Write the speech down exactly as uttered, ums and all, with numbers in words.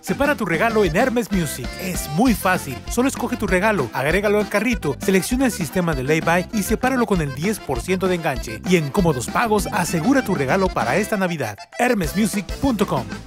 Separa tu regalo en Hermes Music. Es muy fácil. Solo escoge tu regalo, agrégalo al carrito, selecciona el sistema de lay-by y sepáralo con el diez por ciento de enganche. Y en cómodos pagos, asegura tu regalo para esta Navidad. hermes music punto com